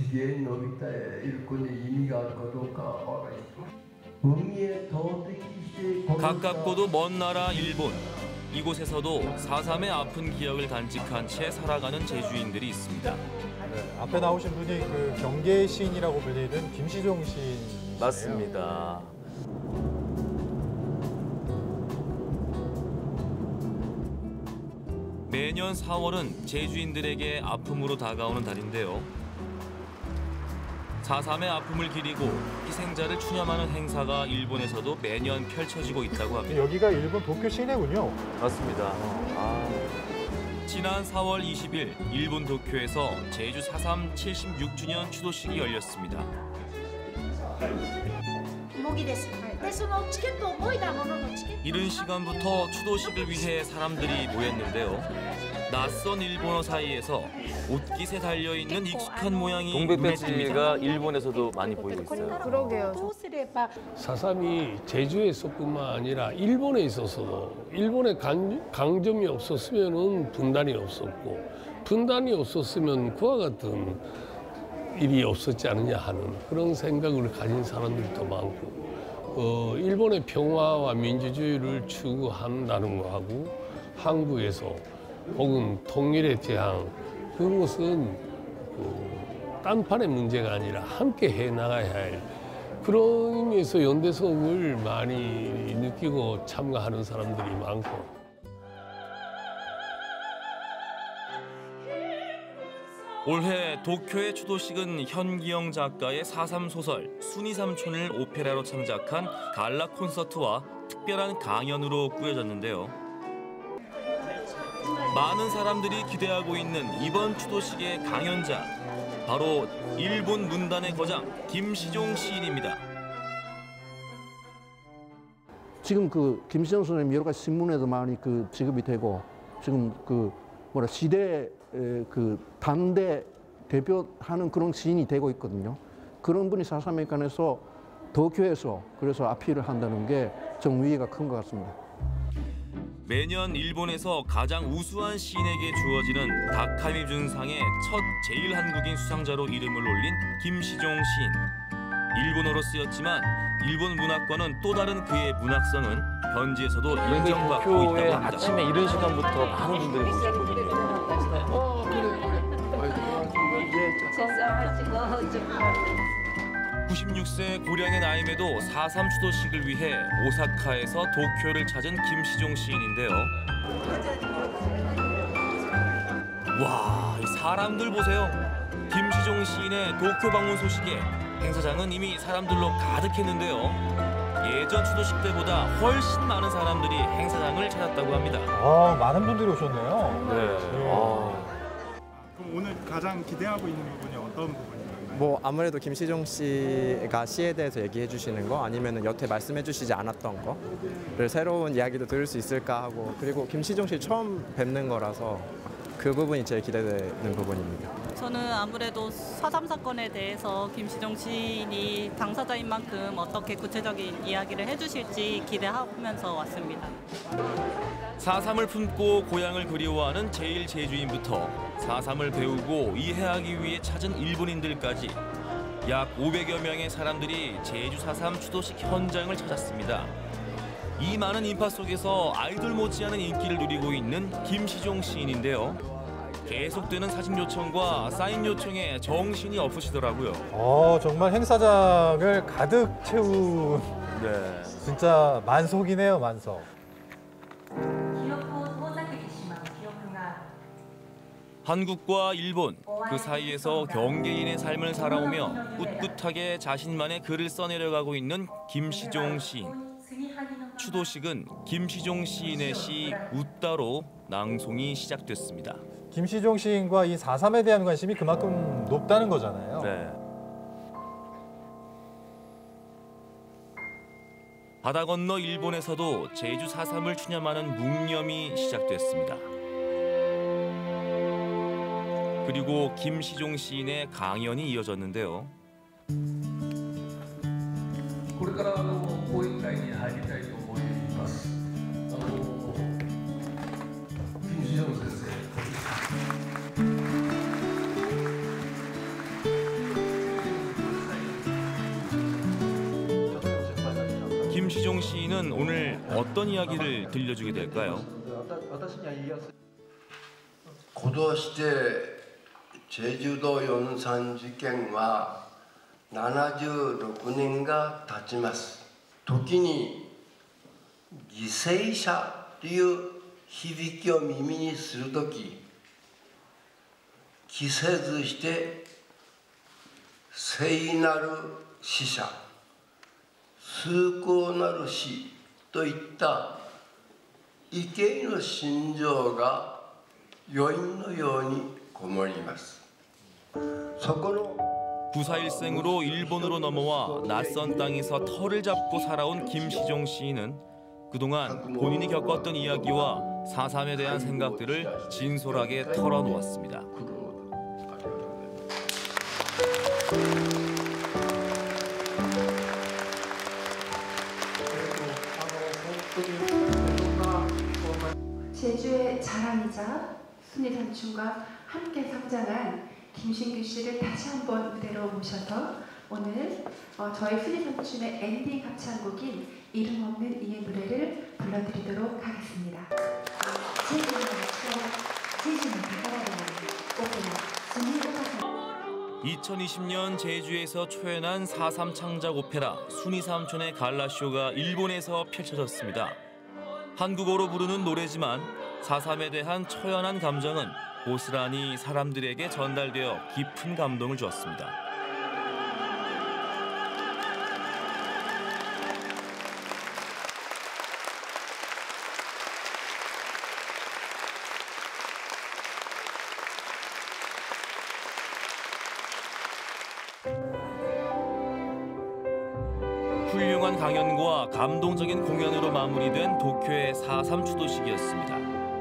뒤에 노비타의 일꾼의 의미가 가도가 의미의 도덕이 가깝고도 먼 나라 일본. 이곳에서도 4.3의 아픈 기억을 간직한 채 살아가는 제주인들이 있습니다. 네, 앞에 나오신 분이 그 경계의 시인이라고 불리는 김시종 시인이세요. 맞습니다. 매년 4월은 제주인들에게 아픔으로 다가오는 달인데요. 4.3의 아픔을 기리고 희생자를 추념하는 행사가 일본에서도 매년 펼쳐지고 있다고 합니다. 여기가 일본 도쿄 시내군요. 맞습니다. 지난 4월 20일 일본 도쿄에서 제주 4.3 76주년 추도식이 열렸습니다. 이른 시간부터 추도식을 위해 사람들이 모였는데요. 낯선 일본어 사이에서 옷깃에 달려있는 익숙한 모양이 동백배지가 일본에서도 많이 보이고 있어요. 그러게요. 4.3이 제주에서뿐만 아니라 일본에 있어서도 일본에 강점이 없었으면 분단이 없었고 분단이 없었으면 그와 같은 일이 없었지 않느냐 하는 그런 생각을 가진 사람들도 많고 일본의 평화와 민주주의를 추구한다는 거하고 한국에서 혹은 통일에 대한 그것은 딴판의 문제가 아니라 함께 해나가야 할 그런 의미에서 연대성을 많이 느끼고 참가하는 사람들이 많고 올해 도쿄의 추도식은 현기영 작가의 4.3 소설 순이삼촌을 오페라로 창작한 갈라 콘서트와 특별한 강연으로 꾸며졌는데요. 많은 사람들이 기대하고 있는 이번 추도식의 강연자, 바로 일본 문단의 거장 김시종 시인입니다. 지금 그 김시종 선생님 여러 가지 신문에도 많이 그 지급이 되고 지금 그 시대 그 단대 대표하는 그런 시인이 되고 있거든요. 그런 분이 4.3에 관해서 도쿄에서 그래서 아피를 한다는 게 정의의가 큰 것 같습니다. 매년 일본에서 가장 우수한 시인에게 주어지는 다카미 준상의 첫 제일 한국인 수상자로 이름을 올린 김시종 시인. 일본어로 쓰였지만 일본 문학과는 또 다른 그의 문학성은 현지에서도 인정받고 있다고 합니다. 아침에 이른 시간부터 많은 분들이 모셨거든요. 96세 고령의 나임에도 4.3 추도식을 위해 오사카에서 도쿄를 찾은 김시종 시인인데요. 와, 이 사람들 보세요. 김시종 시인의 도쿄 방문 소식에 행사장은 이미 사람들로 가득했는데요. 예전 추도식 때보다 훨씬 많은 사람들이 행사장을 찾았다고 합니다. 많은 분들이 오셨네요. 네. 그럼 오늘 가장 기대하고 있는 부분이 어떤 부분인가요? 뭐 아무래도 김시종 씨가 시에 대해서 얘기해 주시는 거 아니면 여태 말씀해 주시지 않았던 거를 새로운 이야기도 들을 수 있을까 하고 그리고 김시종 씨 처음 뵙는 거라서 그 부분이 제일 기대되는 부분입니다. 저는 아무래도 4.3 사건에 대해서 김시종 시인이 당사자인 만큼 어떻게 구체적인 이야기를 해주실지 기대하면서 왔습니다. 4.3을 품고 고향을 그리워하는 제일 제주인부터 4.3을 배우고 이해하기 위해 찾은 일본인들까지 약 500여 명의 사람들이 제주 4.3 추도식 현장을 찾았습니다. 이 많은 인파 속에서 아이돌 못지않은 인기를 누리고 있는 김시종 시인인데요. 계속되는 사진 요청과 사인 요청에 정신이 없으시더라고요. 정말 행사장을 가득 채운 진짜 만석이네요, 만석. 한국과 일본, 그 사이에서 경계인의 삶을 살아오며 꿋꿋하게 자신만의 글을 써내려가고 있는 김시종 시인. 추도식은 김시종 시인의 시 웃다로 낭송이 시작됐습니다. 김시종 시인과 이 4.3에 대한 관심이 그만큼 높다는 거잖아요. 네. 바다 건너 일본에서도 제주 4.3을 추념하는 묵념이 시작됐습니다. 그리고 김시종 시인의 강연이 이어졌는데요. これから講演会に入りたいと思います。김시종先生。 김시종 시인은 오늘 어떤 이야기를 들려주게 될까요? 고도시대 제주도 연산事件は76年が経ちます。時に犠牲者という響きを耳にするとき、期せずして聖なる死者、崇高なる死といった畏敬の心情が余韻のようにこもります。そこの 부사일생으로 일본으로 넘어와 낯선 땅에서 터를 잡고 살아온 김시종 시인은 그동안 본인이 겪었던 이야기와 4.3에 대한 생각들을 진솔하게 털어놓았습니다. 제주의 자랑이자 순위산춘과 함께 성장한 김신규 씨를 다시 한번 무대로 모셔서 오늘 저희 순위산춘의 엔딩 합창곡인 이름 없는 이의 노래를 불러드리도록 하겠습니다. 2020년 제주에서 초연한 4.3 창작 오페라 순위삼촌의 갈라쇼가 일본에서 펼쳐졌습니다. 한국어로 부르는 노래지만 4.3에 대한 처연한 감정은 고스란히 사람들에게 전달되어 깊은 감동을 주었습니다. 훌륭한 강연과 감동적인 공연으로 마무리된 도쿄의 4.3 추도식이었습니다.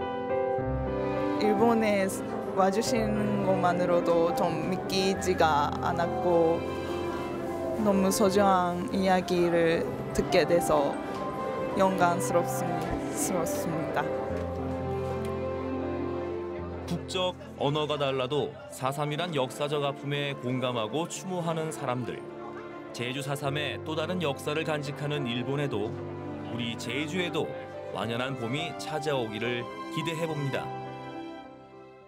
일본에 와주시는 것만으로도 좀 믿기지가 않았고 너무 소중한 이야기를 듣게 돼서 영광스럽습니다. 국적, 언어가 달라도 4.3이란 역사적 아픔에 공감하고 추모하는 사람들. 제주 4.3의 또 다른 역사를 간직하는 일본에도 우리 제주에도 완연한 봄이 찾아오기를 기대해봅니다.